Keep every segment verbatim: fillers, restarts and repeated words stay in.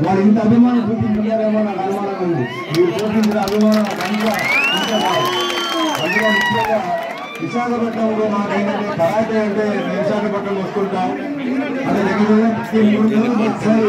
వాళ్ళు ఇంత అభిమానం చూపించున్నారేమో నాకు అనుమానం ఉంది. మీరు చూపించిన అభిమానం అందులో అందులో ముఖ్యంగా విశాఖపట్నంలో మాకు ఏంటంటే కరాటే అంటే విశాఖపట్నం వస్తుంటాం. అదే రెగ్యులర్గా మూడు నెలలకు ఒకసారి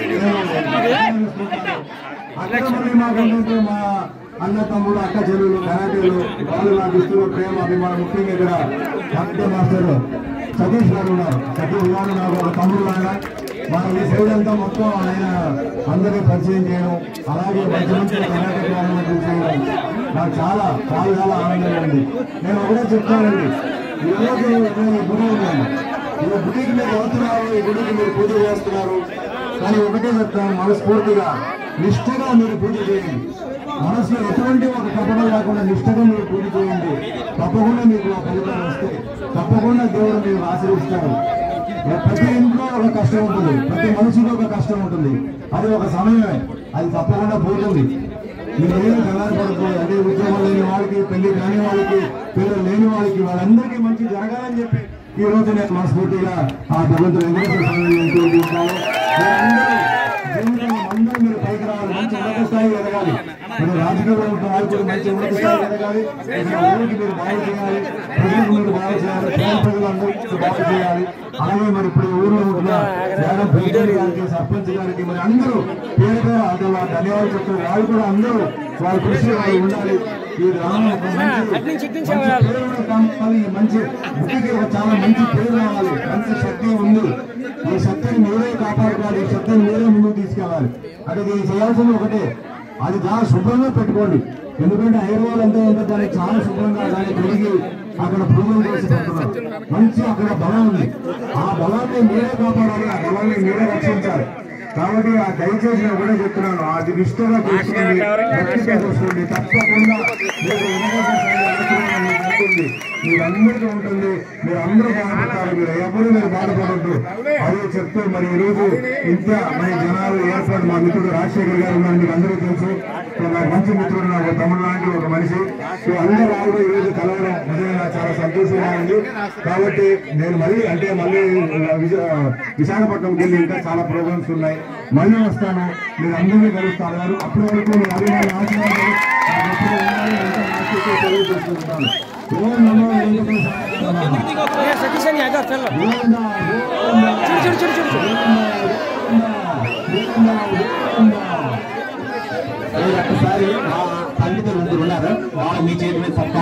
అక్కడ మళ్ళీ మాకేంటంటే మా అన్న తమ్ముడు అక్క చెల్లెలు కరాటేలు వాళ్ళు నాకు ఇస్తున్న ప్రేమ అభిమానం. ముఖ్యంగా ఇక్కడ డాక్టర్ మాస్టర్ సతీష్ గారు ఉన్నారు. సతీష్ గారు నాకు ఒక తమ్ముడు లాగా మన ఈ సైడ్ అంతా మొత్తం ఆయన అందరినీ పరిచయం చేయడం, అలాగే మంచి మంచి కర్ణాటక గవర్నమెంట్ చేయడం నాకు చాలా చాలా చాలా ఆనందంగా ఉంది. నేను ఒకటే చెప్తానండి, ఈరోజు నేను గుడి ఉన్నాను, ఈ గుడికి మీరు వెళ్తున్నారు, ఈ గుడికి మీరు పూజ చేస్తున్నారు. కానీ ఒకటే చెప్తాను, మనస్ఫూర్తిగా నిష్ఠగా మీరు పూజ చేయండి. మనసులో ఎటువంటి ఒక కపడం లేకుండా నిష్ఠగా మీరు పూజ చేయండి. తప్పకుండా మీకు ఆ ఫలితాలు వస్తాయి. తప్పకుండా దేవుడు మీరు ఆశీర్వదిస్తారు. ప్రతి ఇంట్లో ఒక కష్టం ఉంటుంది, ప్రతి మనిషిలో ఒక కష్టం ఉంటుంది. అది ఒక సమయమే, అది తప్పకుండా పోతుంది. మీరు ఏదైనా కంగారు పడుతుంది. అదే ఉద్యోగం లేని వాళ్ళకి, పెళ్లి కాని వాళ్ళకి, పిల్లలు లేని వాళ్ళకి, వాళ్ళందరికీ మంచి జరగాలని చెప్పి ఈ రోజు నేను మనస్ఫూర్తిగా ఆ భగవంతుడు వెంకటేశ్వర స్వామిని కోరుకుంటున్నాను. జీవితంలో అందరూ మీరు పైకి రావాలి, మంచి ఉన్నత స్థాయికి ఎదగాలి. మీరు రాజకీయంలో ఉన్న వాళ్ళు కూడా మంచి ఉన్నత స్థాయికి ఎదగాలి. ఊరికి మీరు బాగా చేయాలి, ప్రజలకు మీరు బాగా చేయాలి, పేద ప్రజలందరికీ బాగా చేయాలి. అలాగే మరి ఇప్పుడు ఊర్లో ఉంటున్న మేడం ప్రెసిడెంట్ గారికి, సర్పంచ్ గారికి మరి అందరూ పేరుగా అదే వాళ్ళ ధన్యవాదాలు చెప్తారు. వాళ్ళు కూడా అందరూ వాళ్ళ కృషి వాళ్ళు ఉండాలి. ఈ గ్రామం ఒక మంచి పేరు కావాలి, మంచి బుద్ధికి ఒక చాలా మంచి పేరు రావాలి. మంచి శక్తి ఉంది, ఈ శక్తిని మీరే కాపాడుకోవాలి, ఈ శక్తిని మీరే ముందుకు తీసుకెళ్ళాలి. అంటే దీన్ని చేయాల్సింది ఒకటే, అది చాలా శుభ్రంగా పెట్టుకోండి. ఎందుకంటే హైదరాబాద్ అంతా ఉంటే దానికి చాలా శుభ్రంగా దాన్ని కడిగి అక్కడ పురుగులు చేసి పెడుతున్నారు. మంచి అక్కడ బలం ఉంది, ఆ బలాన్ని మీరే కాపాడాలి, ఆ బలాన్ని మీరే రక్షించాలి. కాబట్టి ఆ దయచేసి నేను కూడా చెప్తున్నాను, అది నిష్ఠగా చూసుకోండి, భక్తిగా చూసుకోండి. తప్పకుండా ఉంటుంది, మీరందరికీ ఉంటుంది, మీరు అందరూ బాధపడతారు, మీరు ఎవరు మీరు బాధపడద్దు. అదే చెప్తూ మరి ఈరోజు ఇంత మన జనాలు ఏర్పాటు, మా మిత్రుడు రాజశేఖర్ గారు ఉన్నారు, మీకు అందరూ తెలుసు. నాకు మంచి మిత్రుడు, నాకు తమిళ లాంటి ఒక మనిషి. సో అందరూ వాళ్ళు ఈరోజు కలవడం నిజంగా చాలా సంతోషంగా ఉంది. కాబట్టి నేను మళ్ళీ అంటే మళ్ళీ విశాఖపట్నంకి వెళ్ళి ఇంకా చాలా ప్రోగ్రామ్స్ ఉన్నాయి, మళ్ళీ వస్తాను, మీరు అందరినీ కలుస్తాను. అప్పటి వరకు మీ అభిమాన ఆశీర్వాదాలు తెలియజేసుకుంటాను. ఒక్కసారి మా పండితులు ఉన్నారు, వాళ్ళు మీ చేతి మీద